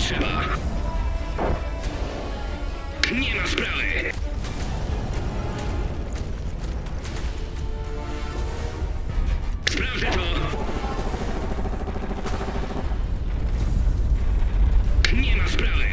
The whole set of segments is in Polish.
potrzeba. Nie ma sprawy. Sprawdzę to. Nie ma sprawy.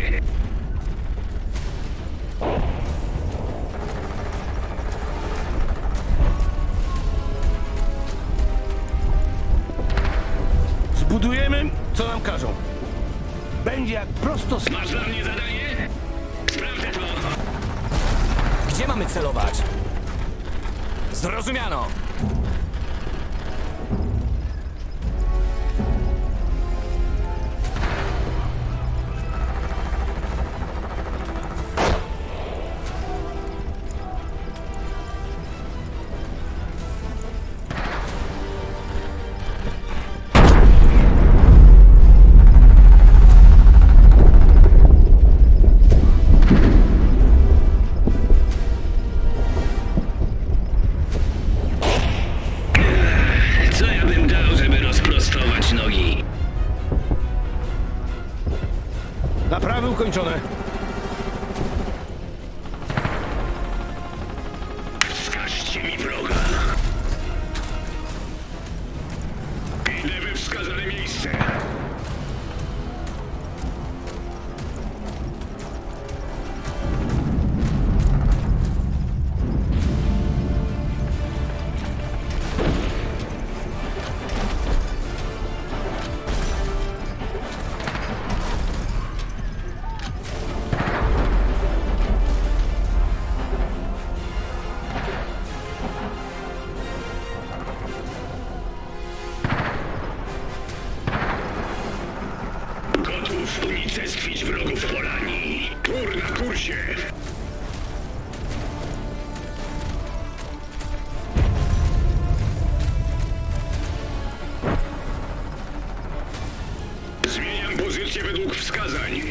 Zbudujemy, co nam każą. Będzie jak prosto z... Masz dla mnie zadanie? Sprawdzę to. Gdzie mamy celować? Zrozumiano! Co ja bym dał, żeby rozprostować nogi? Naprawy ukończone. Wskażcie mi wroga. Idę we wskazane miejsce. Gotów unicestwić wrogów Polanii. Tur na kursie. Zmieniam pozycję według wskazań.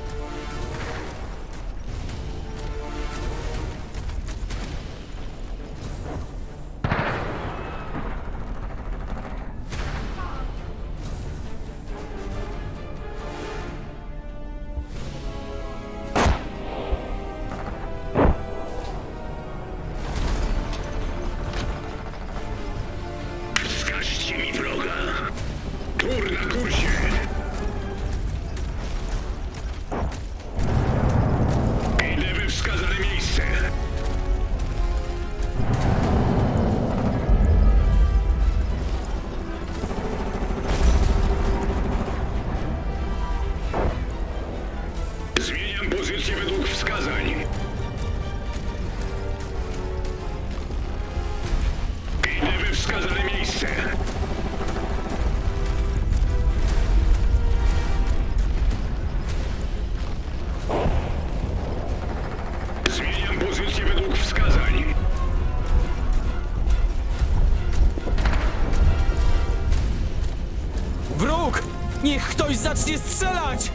Wskażcie mi wroga. Tur na kursie. Idę we wskazane miejsce. Zmieniam pozycję według wskazań. Idę we wskazane miejsce. Zmieniam pozycję według wskazań. Wróg! Niech ktoś zacznie strzelać!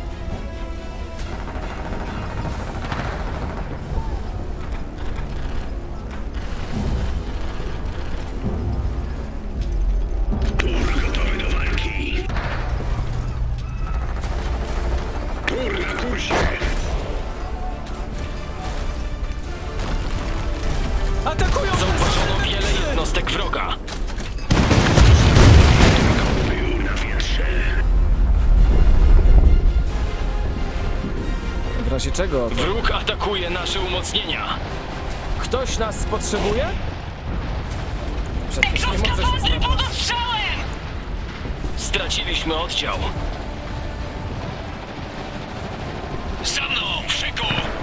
Tur gotowy do walki. Tur na kursie. Atakują! Zauważono wiele jednostek wroga. Był na wietrze. W razie czego? Wróg atakuje nasze umocnienia. Ktoś nas potrzebuje? Przecież nie może się Skafandry zdawać. pod ostrzałem! Straciliśmy oddział. Za mną, Wszyku!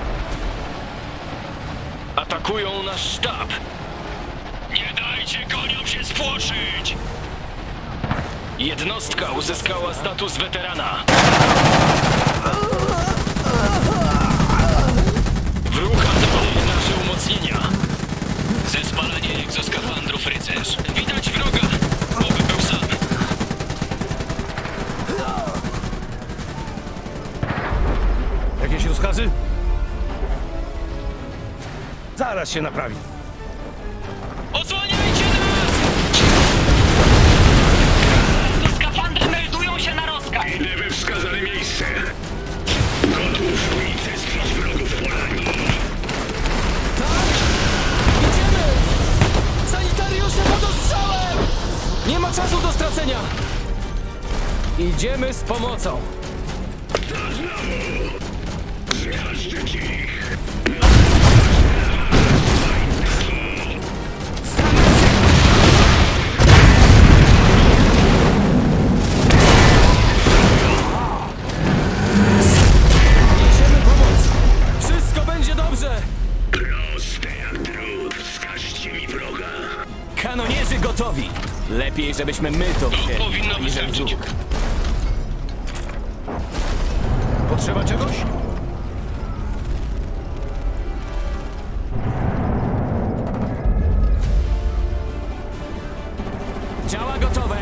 Atakują nasz sztab. Nie dajcie koniom się spłoszyć! Jednostka uzyskała status weterana. Wróg atakuje nasze umocnienia. Zespalanie egzoskafandrów rycerz. Widać wroga! Oby był sam. Jakieś rozkazy? Zaraz się naprawi. Osłaniajcie nas! Skafandry meldują się na rozkaz! Idę we wskazane miejsce. Idziemy z pomocą. Zmiażdżyć ich! Niesiemy pomoc. Wszystko będzie dobrze. Proste jak drut, wskażcie mi wroga. Kanonierzy gotowi. Lepiej, żebyśmy my to wzięli, powinno niżeli wystarczyć. wróg. Potrzeba czegoś? Działa gotowe.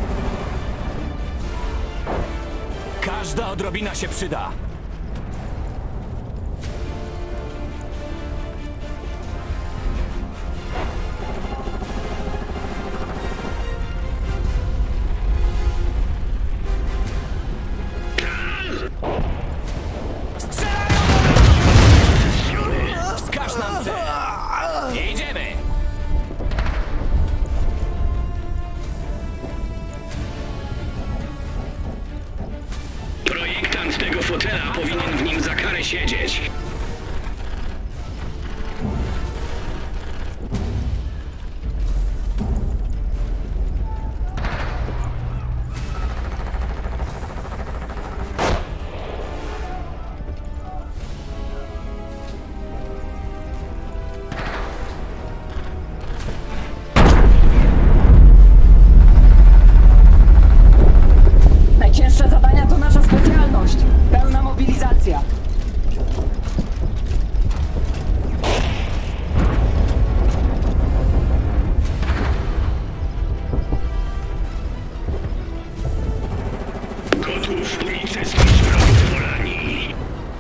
Każda odrobina się przyda. Strzelają! Wskaż nam cel. Jedziemy! Projektant tego fotela powinien w nim za karę siedzieć. Najcięższe zadania to nasza specjalność. Pełna mobilizacja. Gotów unicestwić wrogów Polanii.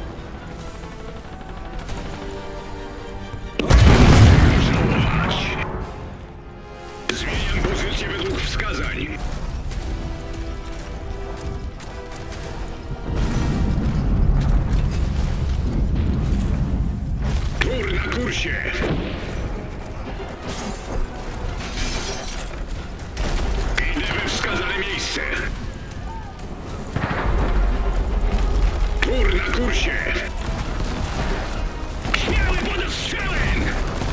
Żałować. Zmieniam pozycję według wskazań. Tur na kursie. Idę we wskazane miejsce. Tur na kursie. Śmiały pod ostrzałem.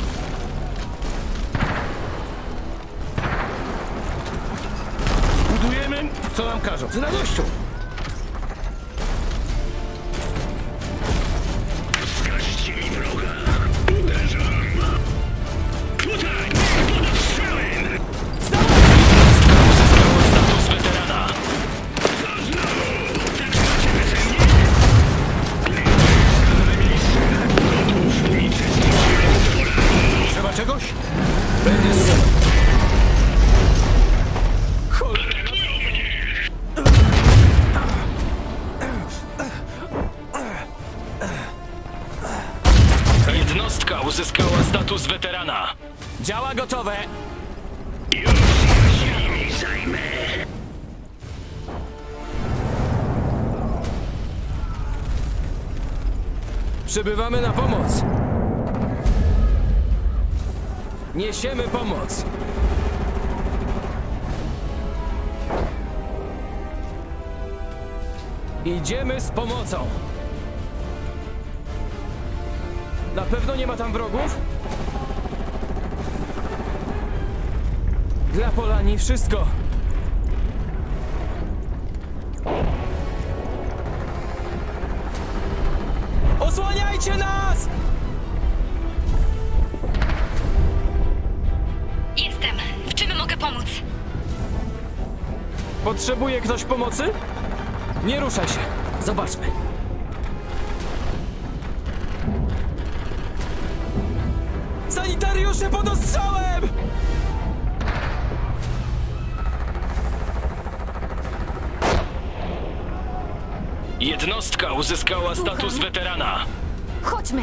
Budujemy, co nam każą. Z radością. Wskażcie mi wroga. Uderzam. Tutaj! Pod ostrzałem! Uzyskało status weterana. To znowu! Tak macie beze mnie! Wskazane miejsce. Gotów unicestwić wrogów Polanii. Trzeba czegoś? Będzie super. Atakują mnie! Jednostka uzyskała status weterana. Działa gotowe. Już ja się nimi zajmę. Przybywamy na pomoc. Niesiemy pomoc. Idziemy z pomocą. Na pewno nie ma tam wrogów? Dla Polanii wszystko. Osłaniajcie nas! Jestem. W czym mogę pomóc? Potrzebuje ktoś pomocy? Nie ruszaj się. Zobaczmy. Sanitariusze pod ostrzałem! Jednostka uzyskała status weterana. Chodźmy.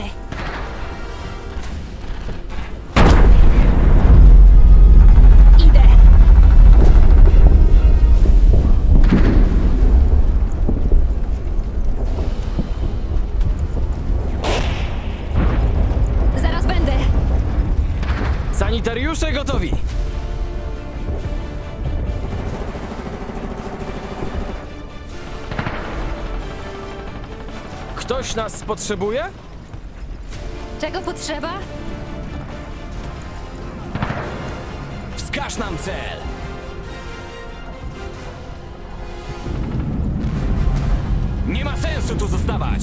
Idę. Zaraz będę. Sanitariusze gotowi. Ktoś nas potrzebuje? Czego potrzeba? Wskaż nam cel! Nie ma sensu tu zostawać!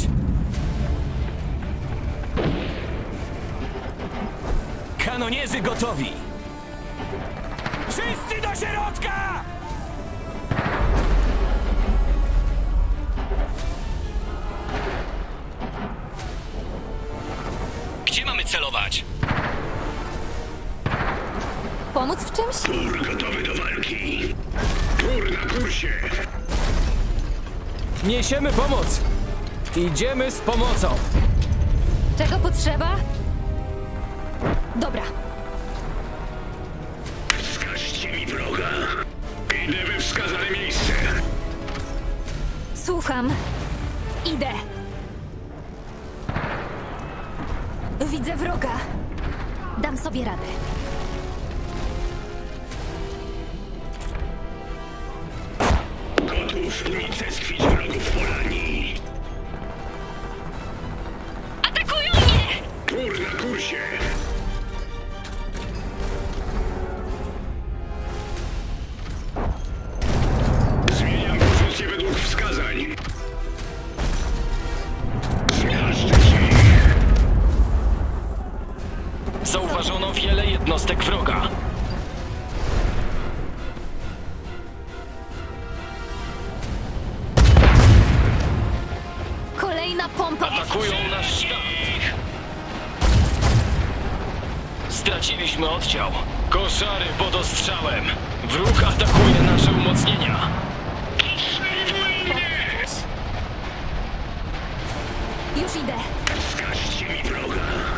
Kanonierzy gotowi! Wszyscy do środka! Gdzie mamy celować? Pomóc w czymś? Tur gotowy do walki. Tur na kursie. Niesiemy pomoc! Idziemy z pomocą! Czego potrzeba? Dobra. Wskażcie mi wroga. Idę we wskazane miejsce. Słucham. Idę. Widzę wroga. Dam sobie radę. Gotów unicestwić wrogów Polanii. Atakują mnie! Tur na kursie. Zmieniam pozycję według wskazań. Zmiażdżę ich. Zauważono wiele jednostek wroga. Kolejna pompa. Atakują nasz sztab. Straciliśmy oddział. Koszary pod ostrzałem. Wróg atakuje nasze umocnienia. Już idę. Wskażcie mi wroga.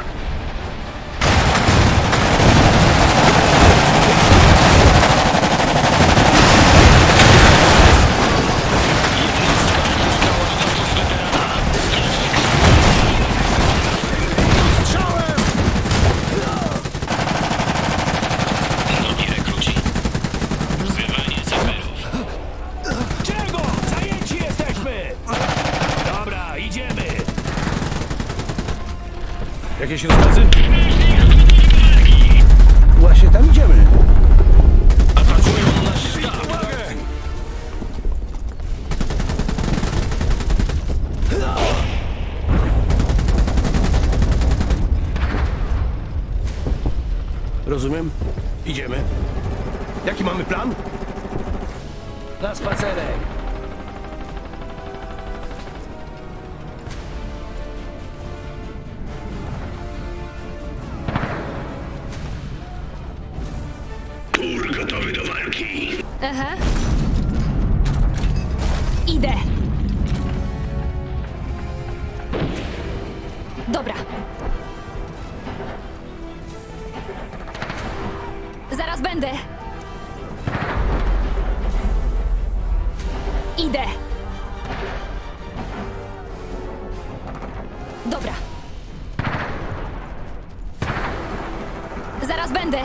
Nowi rekruci. Wzywanie saperów. Czego? Zajęci jesteśmy! Dobra, idziemy. Jakieś rozkazy? Właśnie tam idziemy. Atakują nasz sztab. Rozumiem. Idziemy. Jaki mamy plan? Na spacerek! Tur gotowy do walki. Aha. Idę. Dobra. Zaraz będę. Idę. Dobra. Zaraz będę.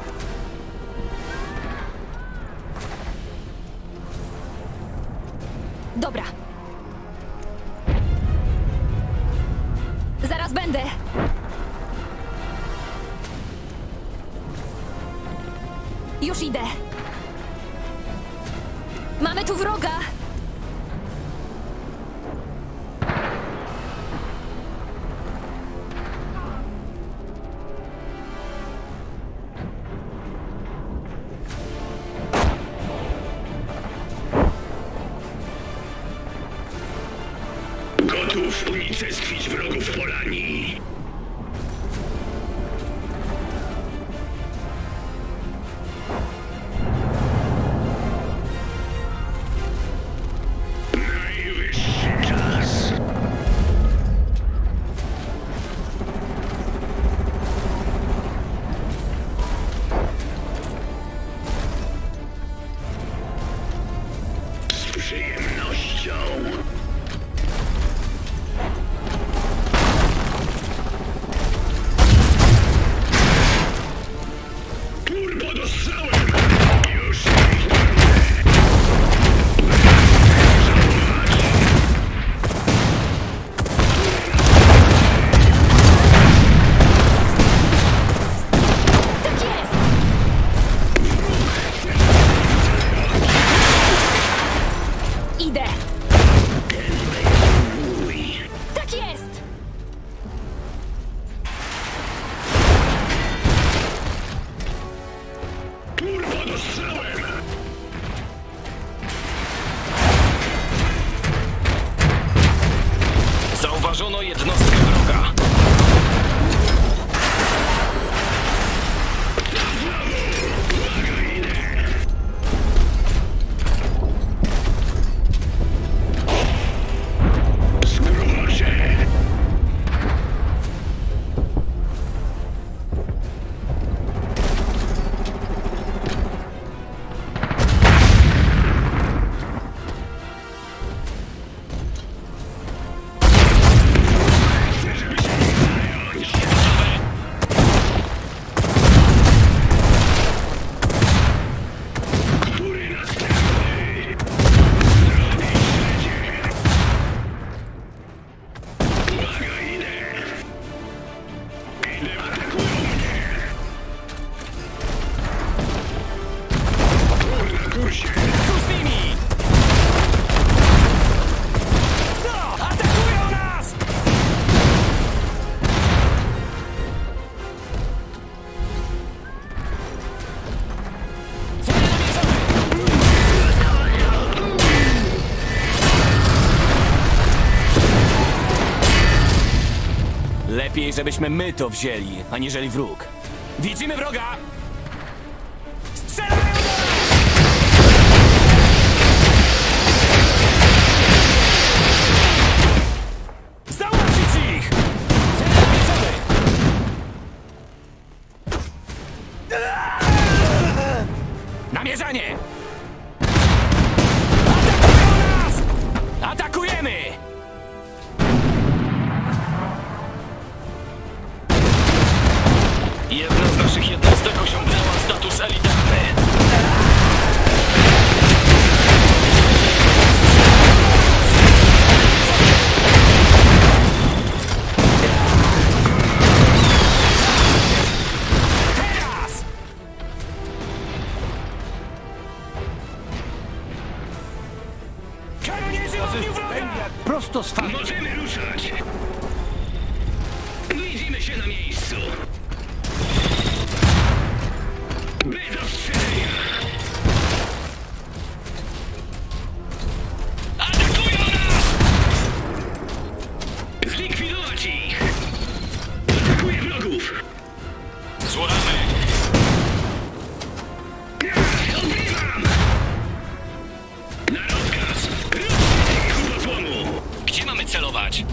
Dobra. Zaraz będę. Już idę. Mamy tu wroga. Gotów unicestwić wrogów Polanii. Najwyższy czas. Z przyjemnością. Tur pod ostrzałem! Już ich nie jednostkę wroga. Lepiej, żebyśmy my to wzięli, aniżeli wróg. Widzimy wroga! Strzelają do nas! Załatwić ich! Cel namierzony! Namierzanie! Atakują nas! Atakujemy! Jedna z naszych jednostek osiągnęła status elitarny. Teraz! Kanonierzy ogniu wroga! Prosto z fali. Możemy ruszać. Widzimy się na miejscu. Bez ostrzeżenia! Atakują nas! Zlikwidować ich! Atakuję wrogów! Słuchamy! Odbywam! Na rozkaz! Ruszcie ich do złomu! Gdzie mamy celować?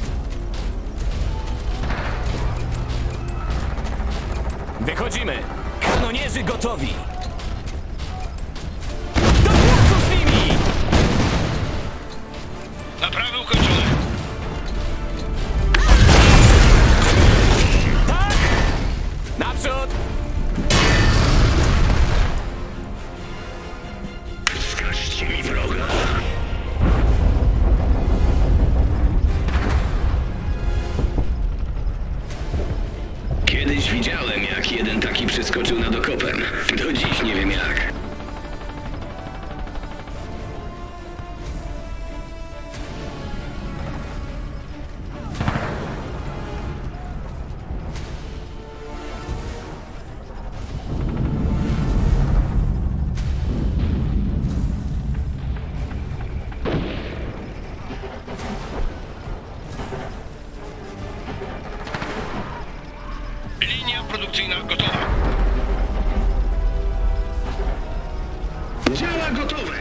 Wychodzimy! Kanonierzy gotowi! Do boku z nimi! Naprawy ukończone! Tak! Naprzód! Wskażcie mi wroga! Kiedyś widziałem, jak jeden taki przeskoczył nad okopem. Do dziś nie wiem jak. Linia produkcyjna gotowa. Działa gotowe.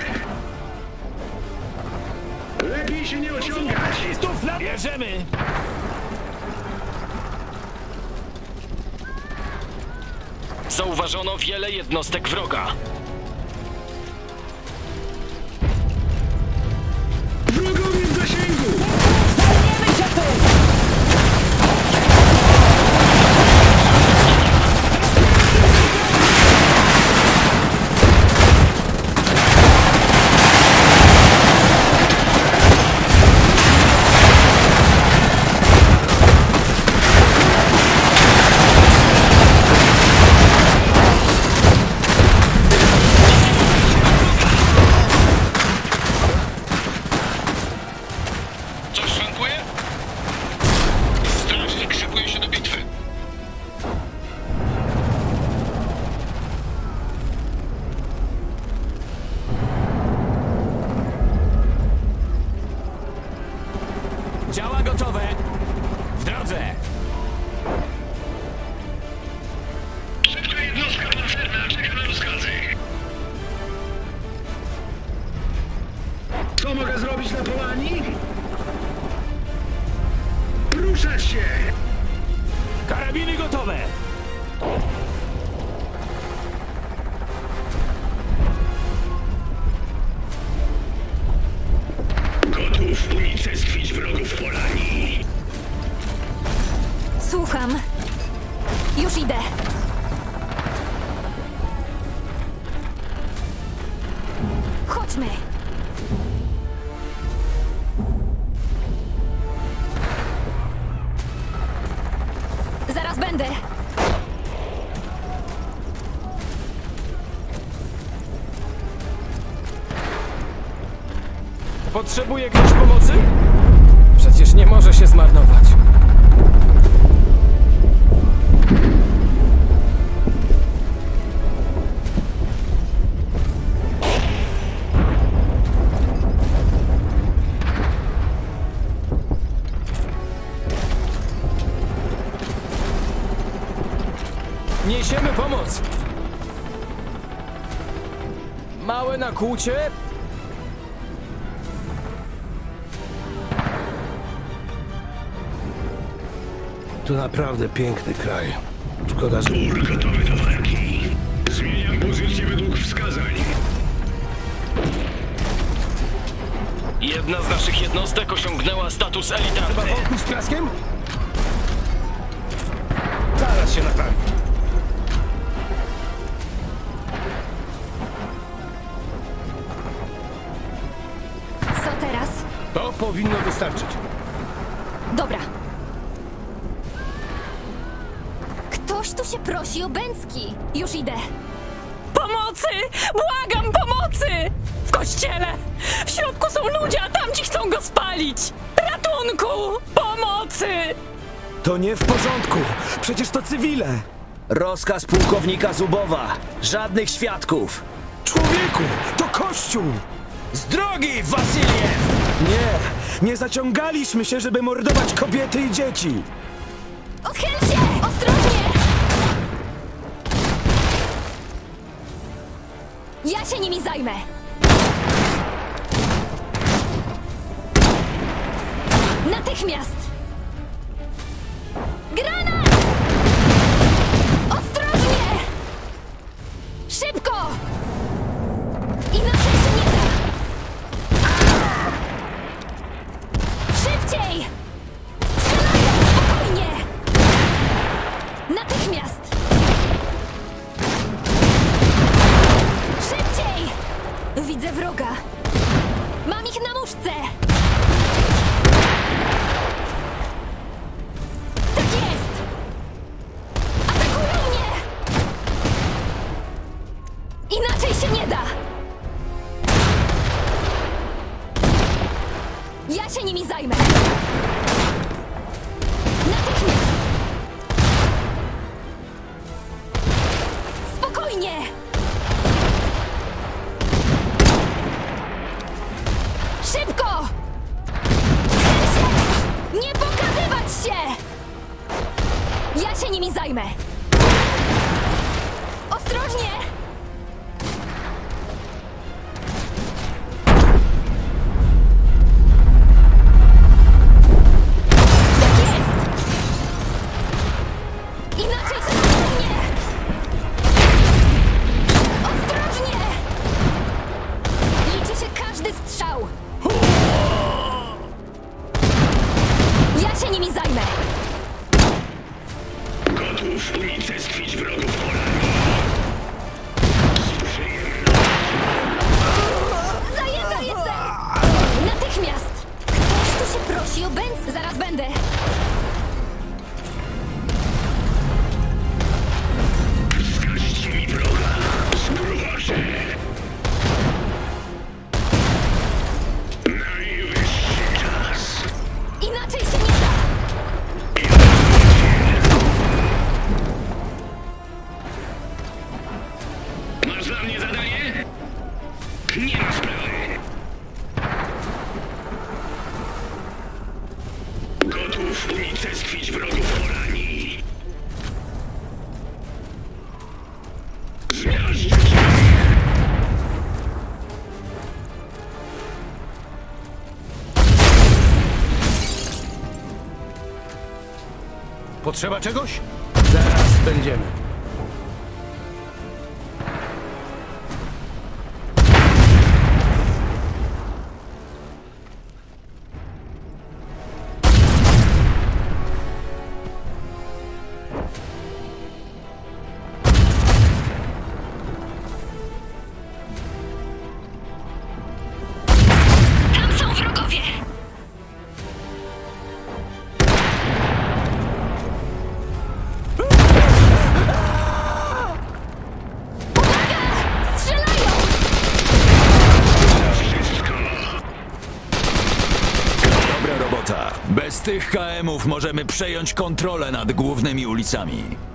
Lepiej się nie ociągać. Bierzemy! Zauważono wiele jednostek wroga. Wrogowie w zasięgu! Zajmiemy się tym! mogę zrobić na Polanii? Ruszać się! Karabiny gotowe! Gotów unicestwić wrogów Polanii. Słucham. Już idę. Chodźmy. Zaraz będę. Potrzebuje ktoś pomocy? Przecież nie może się zmarnować. Niesiemy pomoc! Małe nakłucie? To naprawdę piękny kraj. Szkoda, że... Tur gotowy do walki. Zmieniam pozycję według wskazań. Jedna z naszych jednostek osiągnęła status elitarny. Bawolków z piaskiem? Zaraz się naprawi. Co teraz? To powinno wystarczyć. Dobra. Ktoś tu się prosi o bęcki. Już idę. Pomocy! Błagam pomocy! W kościele! W środku są ludzie, a tamci chcą go spalić! Ratunku! Pomocy! To nie w porządku! Przecież to cywile! Rozkaz pułkownika Zubowa! Żadnych świadków! Człowieku, to kościół! Z drogi, Wasiliew! Nie zaciągaliśmy się, żeby mordować kobiety i dzieci! Odchyl się! Ostrożnie! Ja się nimi zajmę. Natychmiast! Granat! Ostrożnie! Szybko! Inaczej się nie da! Szybciej! Strzelają! Spokojnie! Natychmiast! Szybciej! Widzę wroga. Mam ich na muszce! Tak jest! Atakują mnie! Inaczej się nie da! Ja się nimi zajmę! Natychmiast! Spokojnie! Szybko! Schyl się! Nie pokazywać się! Ja się nimi zajmę! Ostrożnie! Tak jest! Inaczej się nie! Ostrożnie! Liczy się każdy strzał! Ja się nimi zajmę! Gotów unicestwić wrogów Polanii. Zajęta jestem! Natychmiast! Ktoś tu się prosi o bęc... Zaraz będę! Wskażcie mi wroga. Spróbuję. Najwyższy czas. Inaczej się nie da! Masz dla mnie zadanie? Nie ma sprawy. Gotów unicestwić wrogów Polanii. Zmiażdżyć ich. Potrzeba czegoś? Zaraz będziemy. Tam są wrogowie! Uwaga! Strzelają! Dobra robota. Bez tych KM-ów możemy przejąć kontrolę nad głównymi ulicami.